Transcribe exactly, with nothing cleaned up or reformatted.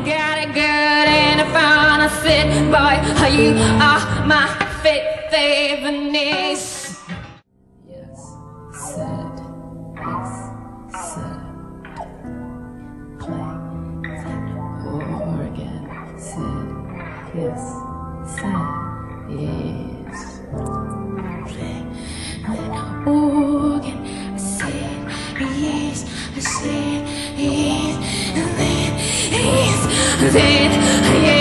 got it good and I found a sit boy. You are my favorite niece. Yes, said, yes, said. Play that organ. Said, yes, said, yes. Play that organ. I said, yes, I said, yes, and then, yes, then, yes.